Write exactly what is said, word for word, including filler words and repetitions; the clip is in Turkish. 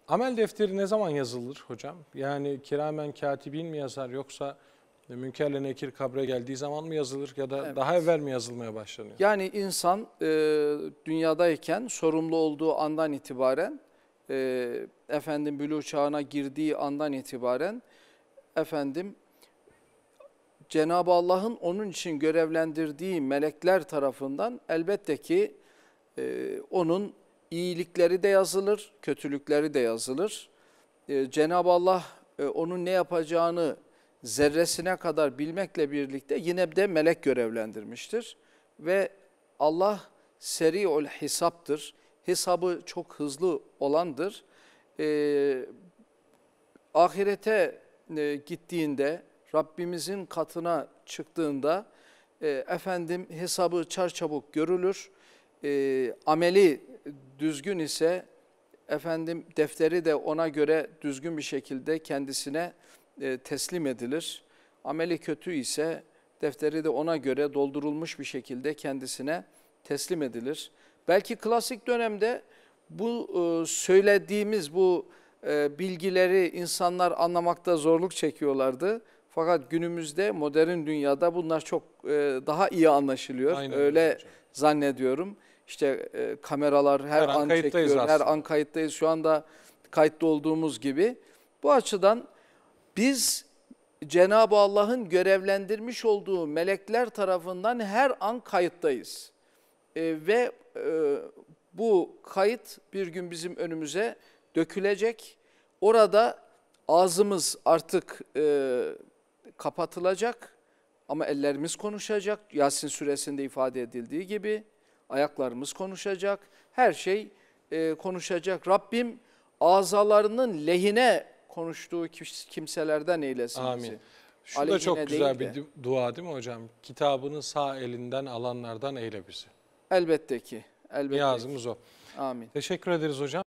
Amel defteri ne zaman yazılır hocam? Yani kiramen katibin mi yazar yoksa Münkerle Nekir kabre geldiği zaman mı yazılır ya da Evet. daha evvel mi yazılmaya başlanıyor? Yani insan e, dünyadayken sorumlu olduğu andan itibaren, e, efendim buluğ çağına girdiği andan itibaren, efendim Cenab-ı Allah'ın onun için görevlendirdiği melekler tarafından elbette ki e, onun iyilikleri de yazılır, kötülükleri de yazılır. E, Cenab-ı Allah e, onun ne yapacağını zerresine kadar bilmekle birlikte yine de melek görevlendirmiştir. Ve Allah seri'ul hesaptır. Hesabı çok hızlı olandır. E, ahirete e, gittiğinde, Rabbimizin katına çıktığında e, efendim hesabı çarçabuk görülür. E, ameli düzgün ise efendim defteri de ona göre düzgün bir şekilde kendisine e, teslim edilir. Ameli kötü ise defteri de ona göre doldurulmuş bir şekilde kendisine teslim edilir. Belki klasik dönemde bu e, söylediğimiz bu e, bilgileri insanlar anlamakta zorluk çekiyorlardı. Fakat günümüzde modern dünyada bunlar çok e, daha iyi anlaşılıyor. Aynen öyle hocam. Zannediyorum. İşte e, kameralar her, Her an an kayıttayız çekiyor, her aslında. an kayıttayız. Şu anda kayıtlı olduğumuz gibi. Bu açıdan biz Cenab-ı Allah'ın görevlendirmiş olduğu melekler tarafından her an kayıttayız. E, ve e, bu kayıt bir gün bizim önümüze dökülecek. Orada ağzımız artık e, kapatılacak ama ellerimiz konuşacak. Yasin suresinde ifade edildiği gibi ayaklarımız konuşacak. Her şey e, konuşacak. Rabbim azalarının lehine konuştuğu kimselerden eylesin Amin. bizi. Şu da Aleyhine çok güzel değil bir de. dua değil mi hocam? Kitabını sağ elinden alanlardan eyle bizi. Elbette ki. Elbette ki. Niyazımız o. Amin. Teşekkür ederiz hocam.